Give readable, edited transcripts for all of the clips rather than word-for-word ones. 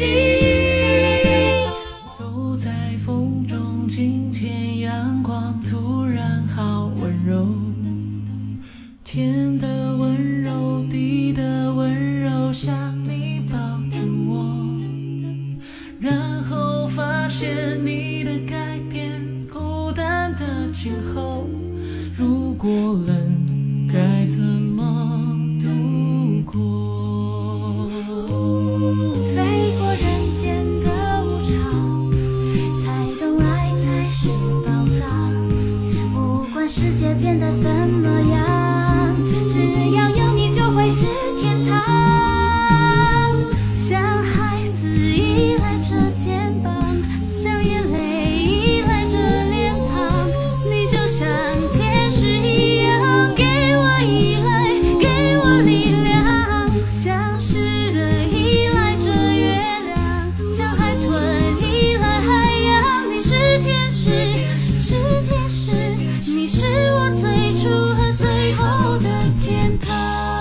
睛。走在风中，今天阳光突然好温柔，天的温柔，地的温柔，像你抱住我，然后发现你的改变，孤单的今后，如果冷该怎么度过？ 飞过人间的无常，才懂爱才是宝藏。不管世界变得怎么样，只要有你就会是天堂。像孩子依赖着肩膀，像眼泪依赖着脸庞，你就像天使一样，给我依赖，给我力量。像诗人依赖着月亮，像海豚依赖海洋。你是天使，是天使，你是我最初和最后的天堂。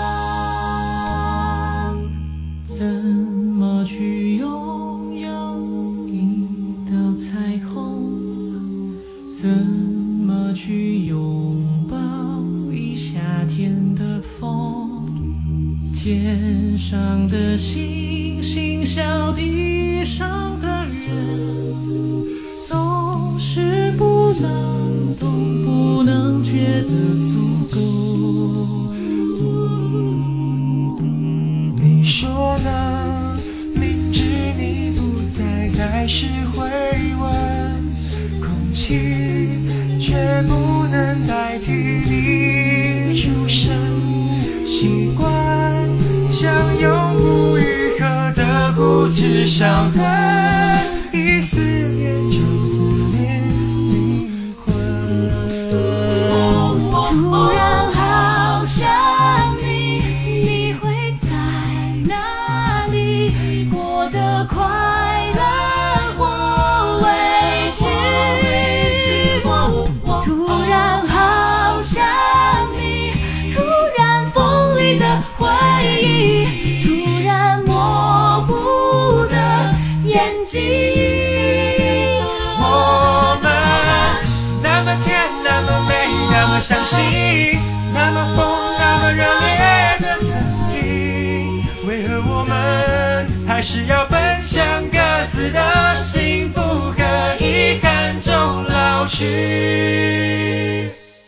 怎么去拥有一道彩虹？怎么去拥抱一夏天的风？天上的星星，小地上的人，总是不能懂，不能觉得足够。 你说呢？明知你不在，还是会问。空气却不能代替你出声，习惯像永不愈合的固执伤痕，一思念就思念灵魂。 突然好想你，你会在哪里？过得快乐或委屈。突然好想你，突然锋利的回忆，突然模糊的眼睛。 我们那么甜，那么美，那么相信，那么疯，那么热烈的曾经，为何我们还是要奔向各自的幸福和遗憾中老去？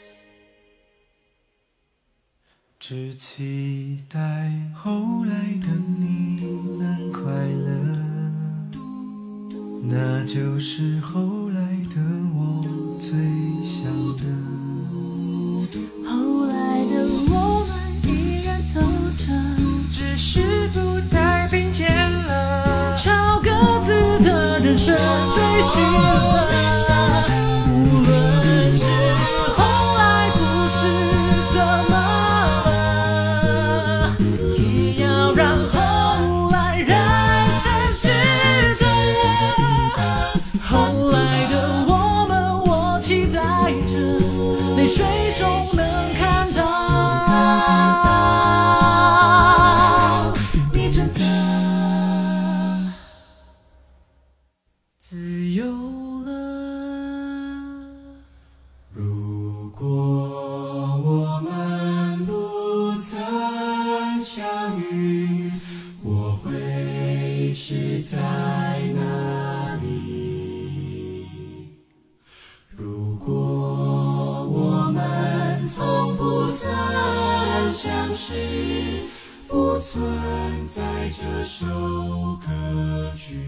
只期待后来的你能快乐，那就是后来的我最想的。 后来的我们依然走着， 只是不再并肩了， 朝各自的人生追寻了。无论是后来故事怎么了，也要让后来人生是真。后来的我们，我期待着泪水中能看到你真的自由了。 如果我们不曾相遇，我会是在哪里？如果我们从不曾相识，不存在这首歌曲。